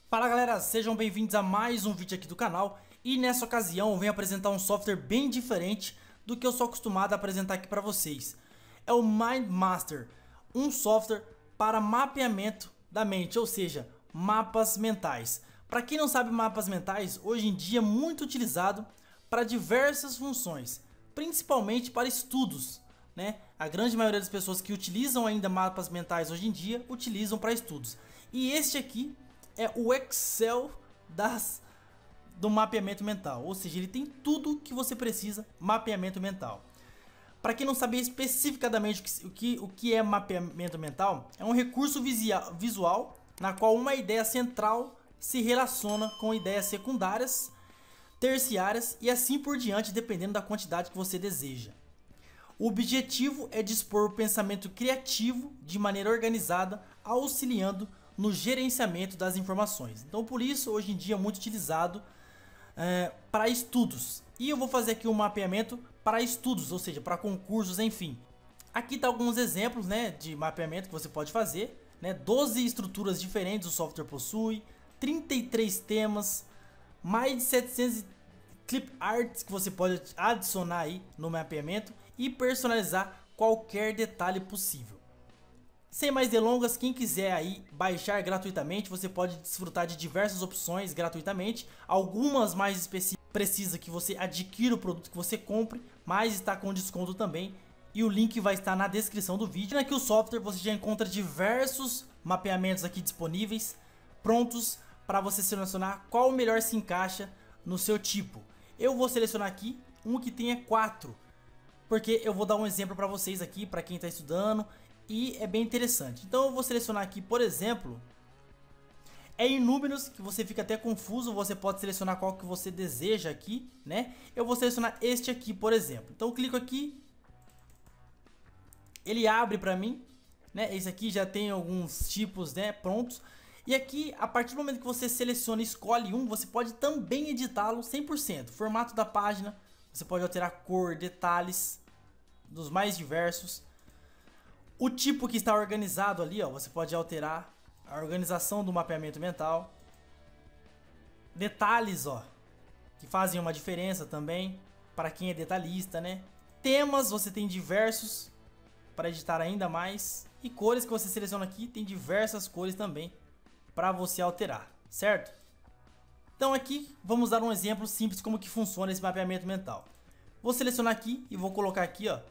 Fala galera, sejam bem-vindos a mais um vídeo aqui do canal. E nessa ocasião eu venho apresentar um software bem diferente do que eu sou acostumado a apresentar aqui para vocês. É o MindMaster, um software para mapeamento da mente, ou seja, mapas mentais. Para quem não sabe, mapas mentais hoje em dia é muito utilizado para diversas funções, principalmente para estudos, né? A grande maioria das pessoas que utilizam ainda mapas mentais hoje em dia utilizam para estudos. E este aqui é o Excel do mapeamento mental, ou seja, ele tem tudo que você precisa, mapeamento mental. Para quem não sabe especificadamente o que é mapeamento mental, é um recurso visual na qual uma ideia central se relaciona com ideias secundárias, terciárias e assim por diante, dependendo da quantidade que você deseja. O objetivo é dispor o pensamento criativo de maneira organizada, auxiliando no gerenciamento das informações. Então por isso hoje em dia é muito utilizado para estudos. E eu vou fazer aqui um mapeamento para estudos, ou seja, para concursos, enfim. Aqui tá alguns exemplos, né, de mapeamento que você pode fazer, né? 12 estruturas diferentes o software possui, 33 temas, mais de 700 clip arts que você pode adicionar aí no mapeamento e personalizar qualquer detalhe possível. Sem mais delongas, quem quiser aí baixar gratuitamente, você pode desfrutar de diversas opções gratuitamente. Algumas mais específicas precisa que você adquira o produto que você compre, mas está com desconto também. E o link vai estar na descrição do vídeo. Aqui o software você já encontra diversos mapeamentos aqui disponíveis, prontos para você selecionar qual melhor se encaixa no seu tipo. Eu vou selecionar aqui um que tenha 4, porque eu vou dar um exemplo para vocês aqui, para quem está estudando. E é bem interessante. Então eu vou selecionar aqui, por exemplo, é em números que você fica até confuso. Você pode selecionar qual que você deseja aqui, né? Eu vou selecionar este aqui, por exemplo. Então eu clico aqui, ele abre para mim, né? Esse aqui já tem alguns tipos, né, prontos. E aqui, a partir do momento que você seleciona e escolhe um, você pode também editá-lo 100%. Formato da página, você pode alterar cor, detalhes dos mais diversos. O tipo que está organizado ali, ó, você pode alterar a organização do mapeamento mental. Detalhes, ó, que fazem uma diferença também para quem é detalhista, né? Temas, você tem diversos para editar ainda mais. E cores que você seleciona aqui, tem diversas cores também para você alterar, certo? Então aqui, vamos dar um exemplo simples como que funciona esse mapeamento mental. Vou selecionar aqui e vou colocar aqui, ó,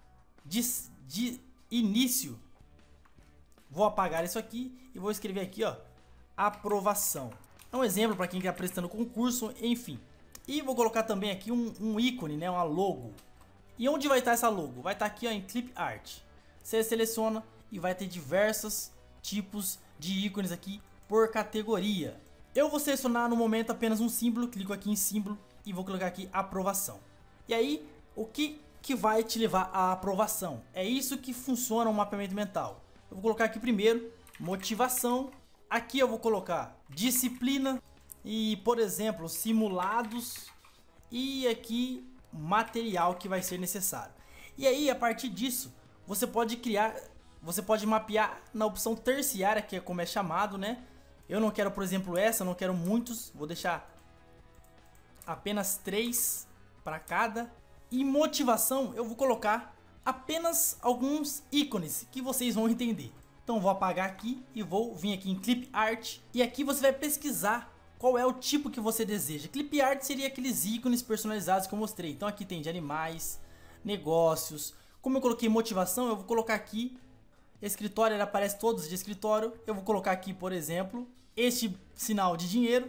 de início. Vou apagar isso aqui e vou escrever aqui, ó, aprovação. É um exemplo para quem está prestando concurso, enfim. E vou colocar também aqui um ícone, né, uma logo. E onde vai estar essa logo? Vai estar aqui, ó, em Clip Art. Você seleciona e vai ter diversos tipos de ícones aqui por categoria. Eu vou selecionar no momento apenas um símbolo, clico aqui em símbolo e vou colocar aqui aprovação. E aí, o que vai te levar à aprovação? É isso que funciona o mapeamento mental. Eu vou colocar aqui primeiro motivação. Aqui eu vou colocar disciplina e, por exemplo, simulados. E aqui material que vai ser necessário. E aí, a partir disso, você pode mapear na opção terciária, que é como é chamado, né? Eu não quero, por exemplo, essa, eu não quero muitos. Vou deixar apenas 3 para cada. E motivação, eu vou colocar apenas alguns ícones que vocês vão entender. Então vou apagar aqui e vou vir aqui em Clip Art. E aqui você vai pesquisar qual é o tipo que você deseja. Clip Art seria aqueles ícones personalizados que eu mostrei. Então aqui tem de animais, negócios. Como eu coloquei motivação, eu vou colocar aqui escritório, ele aparece todos de escritório. Eu vou colocar aqui, por exemplo, este sinal de dinheiro.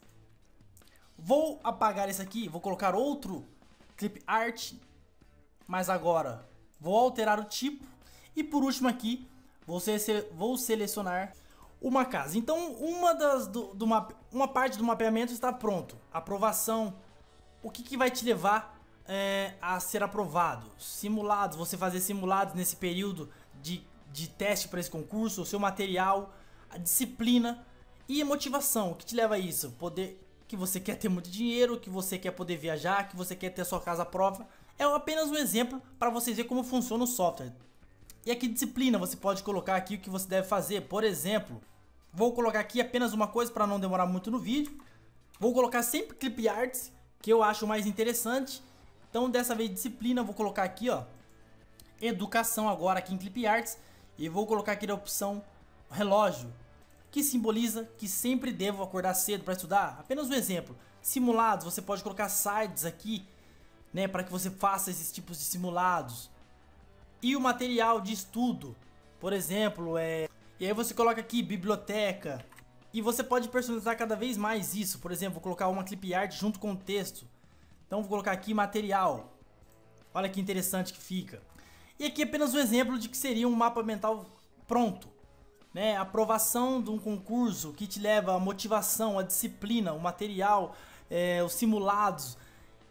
Vou apagar esse aqui, vou colocar outro Clip Art, mas agora vou alterar o tipo. E por último aqui, vou selecionar uma casa. Então uma parte do mapeamento está pronto. Aprovação, o que vai te levar a ser aprovado? Simulados, você fazer simulados nesse período de teste para esse concurso, o seu material, a disciplina e a motivação. O que te leva a isso? Que você quer ter muito dinheiro, que você quer poder viajar, que você quer ter a sua casa à prova. É apenas um exemplo para vocês verem como funciona o software. E aqui disciplina, você pode colocar aqui o que você deve fazer. Por exemplo, Vou colocar aqui apenas uma coisa para não demorar muito no vídeo. Vou colocar sempre Clip Arts, que eu acho mais interessante. Então dessa vez disciplina, vou colocar aqui, ó, educação agora aqui em Clip Arts. E vou colocar aqui a opção relógio, que simboliza que sempre devo acordar cedo para estudar. Apenas um exemplo. Simulados, você pode colocar sites aqui, né, para que você faça esses tipos de simulados. E o material de estudo, por exemplo, e aí você coloca aqui biblioteca. E você pode personalizar cada vez mais isso. Por exemplo, vou colocar uma clip art junto com o texto. Então vou colocar aqui material. Olha que interessante que fica. E aqui apenas um exemplo de que seria um mapa mental pronto, né? Aprovação de um concurso que te leva a motivação, a disciplina, o material, os simulados.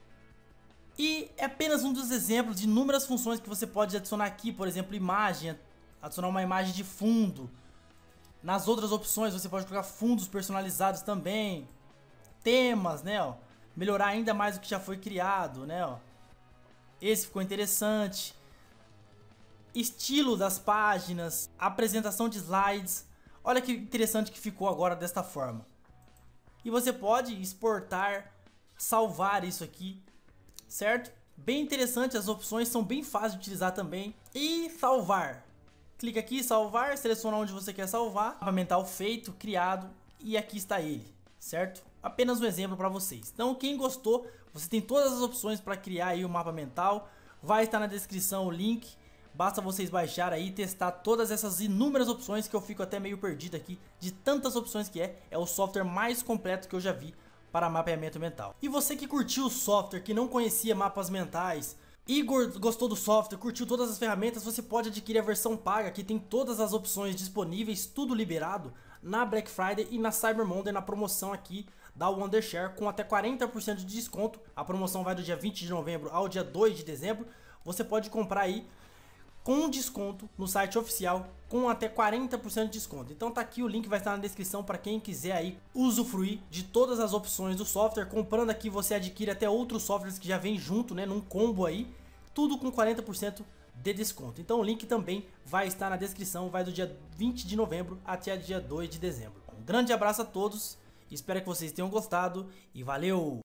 E é apenas um dos exemplos de inúmeras funções que você pode adicionar aqui. Por exemplo, imagem, adicionar uma imagem de fundo. Nas outras opções você pode colocar fundos personalizados também. Temas, né, ó. Melhorar ainda mais o que já foi criado, né, ó. Esse ficou interessante. Estilo das páginas, apresentação de slides. Olha que interessante que ficou agora desta forma. E você pode exportar, salvar isso aqui, certo? Bem interessante, as opções são bem fáceis de utilizar também. E salvar. Clica aqui, salvar, seleciona onde você quer salvar. Mapa mental feito, criado, e aqui está ele, certo? Apenas um exemplo para vocês. Então quem gostou, você tem todas as opções para criar aí o mapa mental. Vai estar na descrição o link. Basta vocês baixarem aí e testar todas essas inúmeras opções, que eu fico até meio perdido aqui de tantas opções que é. É o software mais completo que eu já vi para mapeamento mental. E você que curtiu o software, que não conhecia mapas mentais, e gostou do software, curtiu todas as ferramentas, você pode adquirir a versão paga, que tem todas as opções disponíveis, tudo liberado na Black Friday e na Cyber Monday, na promoção aqui da Wondershare, com até 40% de desconto. A promoção vai do dia 20 de novembro ao dia 2 de dezembro. Você pode comprar aí com desconto no site oficial, com até 40% de desconto. Então tá aqui, o link vai estar na descrição para quem quiser aí usufruir de todas as opções do software. Comprando aqui você adquire até outros softwares que já vem junto, né, num combo aí, tudo com 40% de desconto. Então o link também vai estar na descrição, vai do dia 20 de novembro até dia 2 de dezembro. Um grande abraço a todos, espero que vocês tenham gostado e valeu!